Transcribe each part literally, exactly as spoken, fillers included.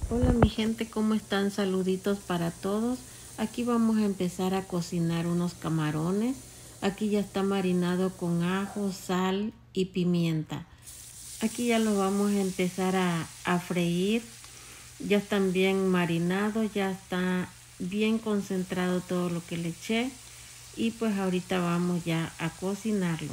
Hola mi gente, ¿cómo están? Saluditos para todos. Aquí vamos a empezar a cocinar unos camarones. Aquí ya está marinado con ajo, sal y pimienta. Aquí ya los vamos a empezar a, a freír. Ya están bien marinados, ya está bien concentrado todo lo que le eché. Y pues ahorita vamos ya a cocinarlos.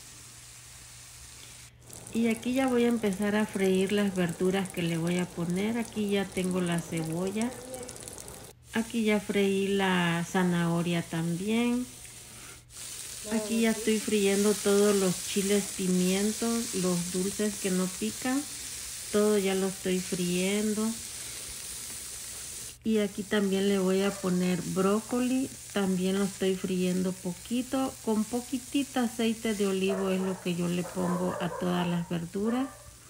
Y aquí ya voy a empezar a freír las verduras que le voy a poner. Aquí ya tengo la cebolla. Aquí ya freí la zanahoria también. Aquí ya estoy friendo todos los chiles pimientos, los dulces que no pican. Todo ya lo estoy friendo. Y aquí también le voy a poner brócoli. También lo estoy friendo poquito. Con poquitita aceite de olivo es lo que yo le pongo a todas las verduras.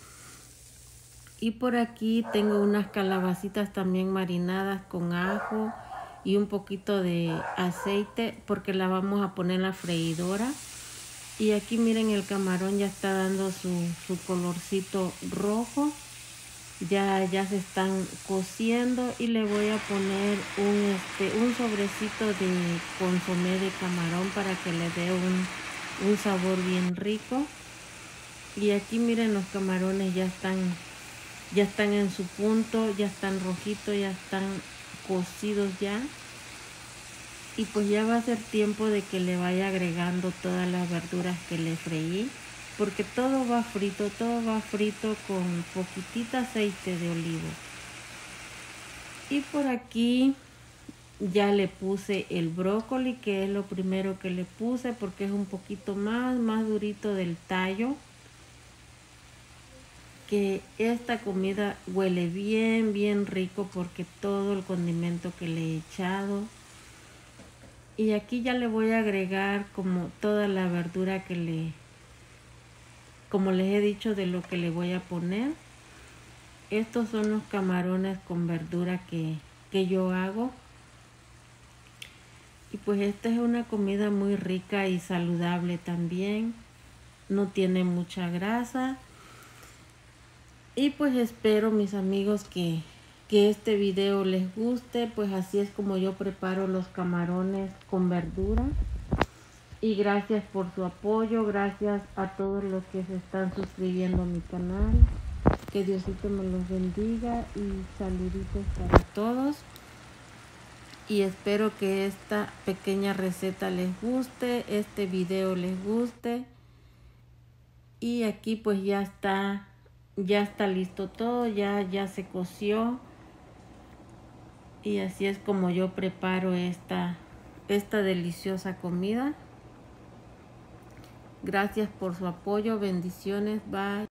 Y por aquí tengo unas calabacitas también marinadas con ajo y un poquito de aceite porque la vamos a poner en la freidora. Y aquí miren, el camarón ya está dando su, su colorcito rojo. Ya, ya se están cociendo y le voy a poner un, este, un sobrecito de consomé de camarón para que le dé un, un sabor bien rico. Y aquí miren, los camarones ya están Ya están en su punto, ya están rojitos, ya están cocidos ya. Y pues ya va a ser tiempo de que le vaya agregando todas las verduras que le freí. Porque todo va frito, todo va frito con poquitita aceite de olivo. Y por aquí ya le puse el brócoli, que es lo primero que le puse porque es un poquito más, más durito del tallo. Que esta comida huele bien, bien rico porque todo el condimento que le he echado. Y aquí ya le voy a agregar como toda la verdura que le, como les he dicho, de lo que le voy a poner. Estos son los camarones con verdura que, que yo hago. Y pues esta es una comida muy rica y saludable también. No tiene mucha grasa. Y pues espero, mis amigos, que, que este video les guste. Pues así es como yo preparo los camarones con verdura. Y gracias por su apoyo. Gracias a todos los que se están suscribiendo a mi canal. Que Diosito me los bendiga. Y saluditos para todos. Y espero que esta pequeña receta les guste. Este video les guste. Y aquí pues ya está. Ya está listo todo, ya, ya se coció. Y así es como yo preparo esta, esta deliciosa comida. Gracias por su apoyo, bendiciones, bye.